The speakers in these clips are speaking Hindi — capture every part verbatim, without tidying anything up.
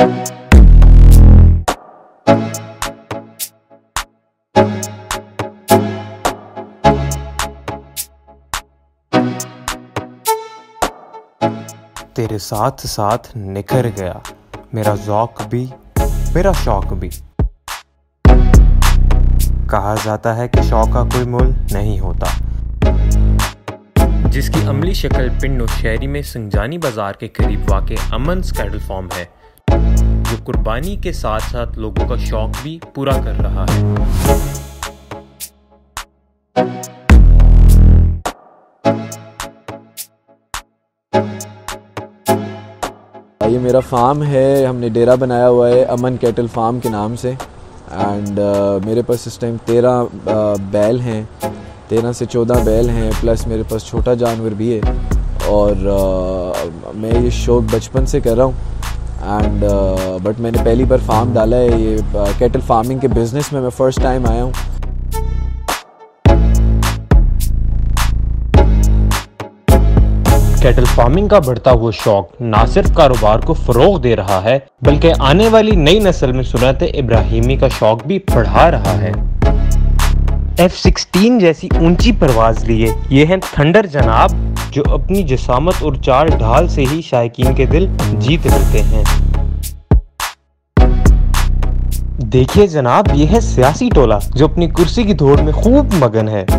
तेरे साथ साथ निखर गया मेरा ज़ौक़ भी, मेरा शौक़ भी। कहा जाता है कि शौक़ का कोई मोल नहीं होता। जिसकी अमली शक्ल पिंड नौशहरी में संजानी बाजार के करीब वाक़ अमन्स कैटल फार्म है, जो कुर्बानी के साथ साथ लोगों का शौक़ भी पूरा कर रहा है। ये मेरा फार्म है, हमने डेरा बनाया हुआ है अमन कैटल फार्म के नाम से। एंड uh, मेरे पास इस टाइम तेरह uh, बैल हैं, तेरह से चौदह बैल हैं, प्लस मेरे पास छोटा जानवर भी है। और uh, मैं ये शौक़ बचपन से कर रहा हूँ। एंड बट uh, मैंने पहली बार फार्म डाला है, ये uh, कैटल फार्मिंग के बिज़नेस में मैं फ़र्स्ट टाइम आया हूँ। कैटल फार्मिंग का बढ़ता हुआ शौक ना सिर्फ कारोबार को फरोग दे रहा है, बल्कि आने वाली नई नस्ल में सुन्नत इब्राहिमी का शौक भी बढ़ा रहा है। एफ सिक्सटीन जैसी ऊंची परवाज लिए ये हैं थंडर जनाब, जो अपनी जिसामत और चाल ढाल से ही शायकीन के दिल जीत लेते हैं। देखिए जनाब, ये है सियासी टोला जो अपनी कुर्सी की दौड़ में खूब मगन है।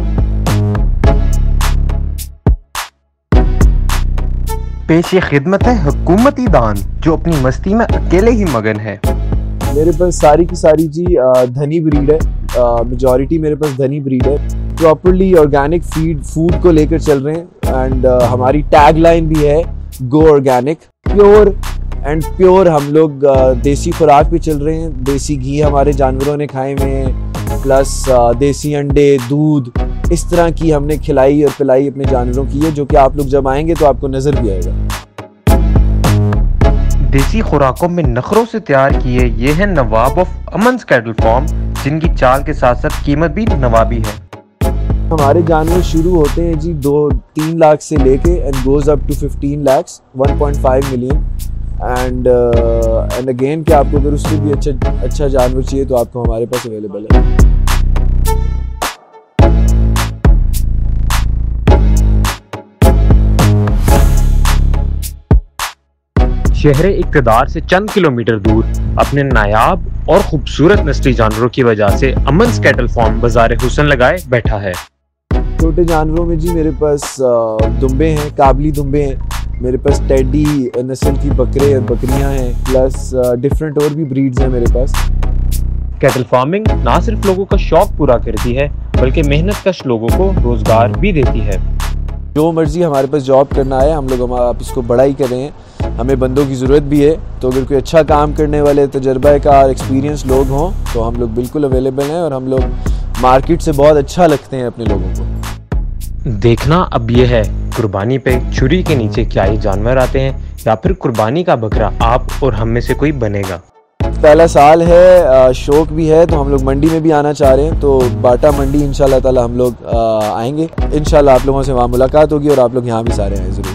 पेशे खिदमत है हुकूमती दान, जो अपनी मस्ती में अकेले ही मगन है। मेरे पास सारी की सारी जी धनी ब्रीड है, मेजॉरिटी मेरे पास धनी ब्रीड है। प्रॉपरली ऑर्गेनिक फीड फूड को लेकर चल रहे हैं। एंड uh, हमारी टैग लाइन भी है go organic, pure and pure. हम लोग uh, देसी खुराक पे चल रहे हैं। देसी घी हमारे जानवरों ने खाए हुए हैं, प्लस uh, देसी अंडे, दूध, इस तरह की हमने खिलाई और पिलाई अपने जानवरों की है, जो कि आप लोग जब आएंगे तो आपको नजर भी आएगा। देसी खुराकों में नखरों से तैयार किए ये हैं नवाब ऑफ अमन्स कैटल फार्म, जिनकी चाल के साथ साथ कीमत भी नवाबी है। हमारे जानवर शुरू होते हैं जी दो तीन लाख से लेके and goes up to fifteen lakh, one point five million. And and again कि आपको अगर उससे भी अच्छा अच्छा जानवर चाहिए तो आपको हमारे पास अवेलेबल है। शहरे इक़्तिदार से चंद किलोमीटर दूर अपने नायाब और खूबसूरत नस्ली जानवरों की वजह से अमन्स कैटल फार्म बाज़ार हुस्न लगाए बैठा है। छोटे जानवरों में जी मेरे पास दुम्बे हैं, काबली दुम्बे हैं, मेरे पास टेडी नस्ल की बकरे और बकरियां हैं, प्लस डिफरेंट और भी ब्रीड्स हैं मेरे पास। कैटल फार्मिंग ना सिर्फ लोगों का शौक पूरा करती है, बल्कि मेहनत कश लोगों को रोजगार भी देती है। जो मर्जी हमारे पास जॉब करना है, हम लोग हम आप इसको बड़ा ही कर रहे हैं। हमें बंदों की ज़रूरत भी है, तो अगर कोई अच्छा काम करने वाले तजर्बाकार एक्सपीरियंस लोग हों तो हम लोग बिल्कुल अवेलेबल हैं। और हम लोग मार्केट से बहुत अच्छा लगते हैं अपने लोगों को। देखना अब ये है कुर्बानी पे छुरी के नीचे क्या ये जानवर आते हैं, या फिर कुर्बानी का बकरा आप और हम में से कोई बनेगा। पहला साल है, शौक भी है, तो हम लोग मंडी में भी आना चाह रहे हैं। तो बाटा मंडी इंशाल्लाह ताला हम लोग आएंगे। इंशाल्लाह आप लोगों से वहाँ मुलाकात होगी और आप लोग यहाँ भी सारे आए ज़रूर।